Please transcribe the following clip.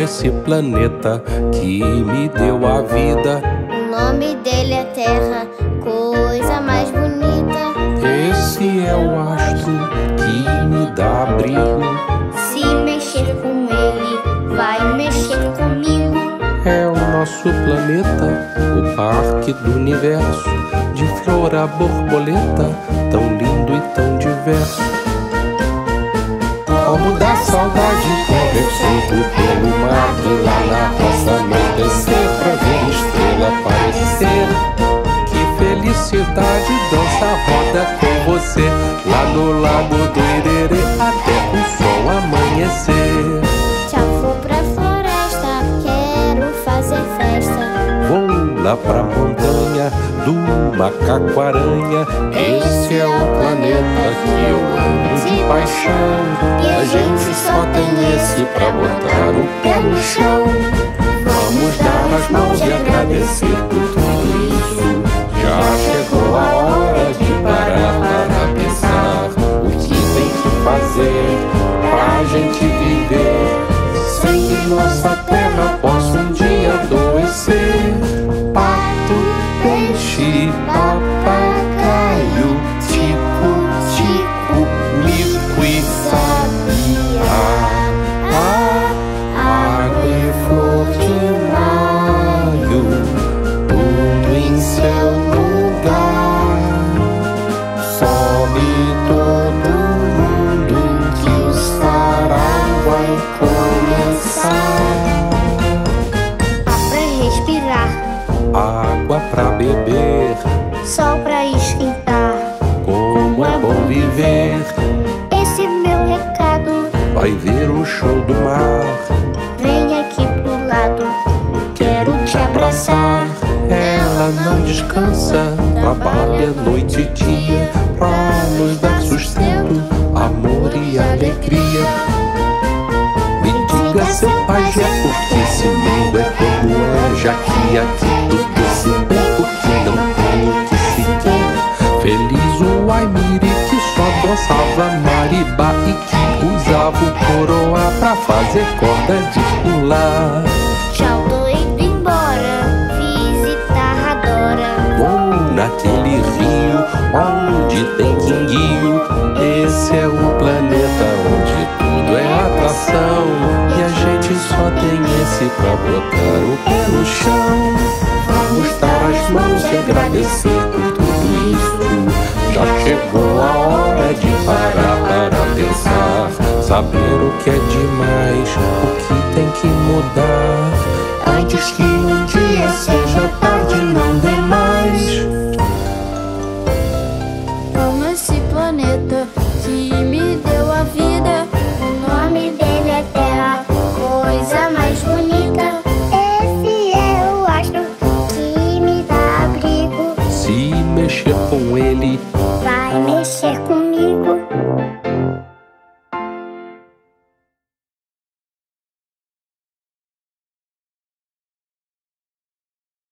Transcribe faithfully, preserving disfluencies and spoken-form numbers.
esse planeta que me deu a vida. O nome dele é Terra, coisa mais bonita. Esse é o astro que me dá abrigo. Se mexer com ele, vai mexer comigo. É o nosso planeta, o parque do universo, de flor a borboleta, tão lindo e tão diverso. Como dá saudade correr solto pelo mar, e lá na roça anoitecer pra ver estrela aparecer. Que felicidade, dança roda com você, lá no lago do Irerê até o sol amanhecer. Já vou pra floresta, quero fazer festa. Vou lá pra montanha do Macaco-Aranha. Esse é o planeta que eu amo de paixão, e a gente só tem esse pra botar o pé no chão. Vamos dar as mãos e agradecer por tudo isso. Já chegou a hora de parar para pensar o que tem que fazer pra gente viver, sem que nossa terra possa um dia adoecer. Pato, peixe, papagaio, tico, tico, mico e sabiá. Ah, água e flor de maio, tudo em seu lugar. Sobe todo mundo que o sarau vai começar. Água pra beber, Sol pra esquentar, como é bom viver. esse é meu recado. Vai ver o show do mar, Vem aqui pro lado, quero te abraçar. Ela não descansa, trabalha noite e dia pra nos dar sustento, amor e alegria. Me diga, seu pajé, porque esse mundo é como é, já que aqui tudo se bem, porque não tem o que se quer. Feliz o Aimiri que só dançava marimba e que usava o coroa pra fazer corda de pular. Tchau, tô indo embora, visitar a Dora. Vou naquele rio onde tem quinguinho. Esse é o planeta onde tudo é atração, e a gente só tem esse pra botar o pé no chão. Vamos dar as mãos e agradecer por tudo isso. Já chegou a hora de parar para pensar, saber o que é demais, o que tem que mudar, antes que um dia seja tarde, não dê mais. Amo esse planeta que me deu a vida. O nome dele é Terra, coisa mais bonita. Esse é o astro que me dá abrigo. Se mexer com ele, Vai mexer comigo.